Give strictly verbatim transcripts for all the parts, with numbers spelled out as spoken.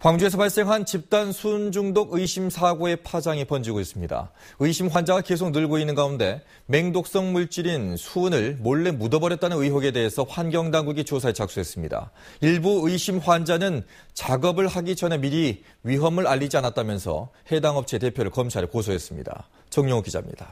광주에서 발생한 집단 수은 중독 의심 사고의 파장이 번지고 있습니다. 의심 환자가 계속 늘고 있는 가운데 맹독성 물질인 수은을 몰래 묻어버렸다는 의혹에 대해서 환경당국이 조사에 착수했습니다. 일부 의심 환자는 작업을 하기 전에 미리 위험을 알리지 않았다면서 해당 업체 대표를 검찰에 고소했습니다. 정용호 기자입니다.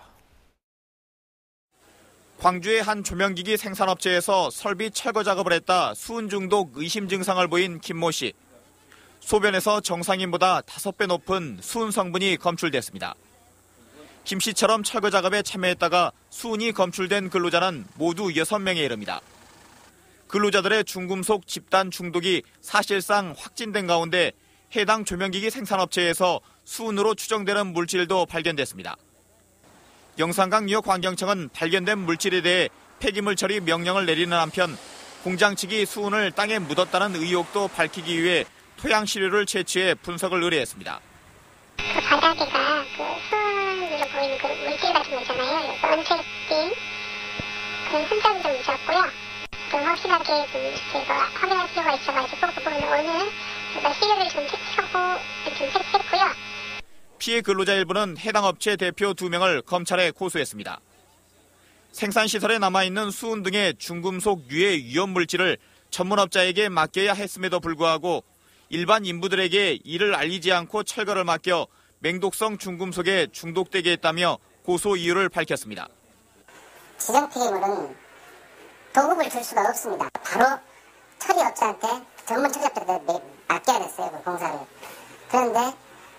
광주의 한 조명기기 생산업체에서 설비 철거 작업을 했다 수은 중독 의심 증상을 보인 김모 씨. 소변에서 정상인보다 다섯 배 높은 수은 성분이 검출됐습니다. 김 씨처럼 철거 작업에 참여했다가 수은이 검출된 근로자는 모두 여섯 명에 이릅니다. 근로자들의 중금속 집단 중독이 사실상 확진된 가운데 해당 조명기기 생산업체에서 수은으로 추정되는 물질도 발견됐습니다. 영산강 뉴욕환경청은 발견된 물질에 대해 폐기물 처리 명령을 내리는 한편 공장 측이 수은을 땅에 묻었다는 의혹도 밝히기 위해 토양 시료를 채취해 분석을 의뢰했습니다. 그 바닥에가 그 수은으로 보이는 그 물질 같은 거 있잖아요. 은색빛 그런 흔적이 좀 있었고요. 좀 확실하게 좀 제가 확인할 필요가 있어가지고 그 부분을 오늘 제가 시료를 좀 채취하고 좀 채취했고요. 피해 근로자 일부는 해당 업체 대표 두 명을 검찰에 고소했습니다. 생산시설에 남아있는 수은 등의 중금속 유해 위험 물질을 전문업자에게 맡겨야 했음에도 불구하고 일반 인부들에게 이를 알리지 않고 철거를 맡겨 맹독성 중금속에 중독되게 했다며 고소 이유를 밝혔습니다. 지정 폐기물은 도급을 줄 수가 없습니다. 바로 처리업체한테 전문 처리업체한테 맡겨야 됐어요, 그 공사를. 그런데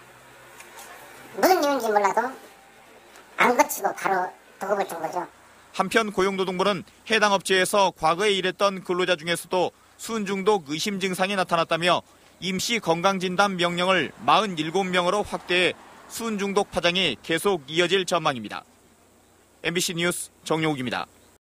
무슨 이유인지 몰라도 안 거치고 바로 도급을 준 거죠. 한편 고용노동부는 해당 업체에서 과거에 일했던 근로자 중에서도 수은 중독 의심 증상이 나타났다며 임시 건강진단 명령을 사십칠 명으로 확대해 수은 중독 파장이 계속 이어질 전망입니다. 엠비씨 뉴스 정용욱입니다.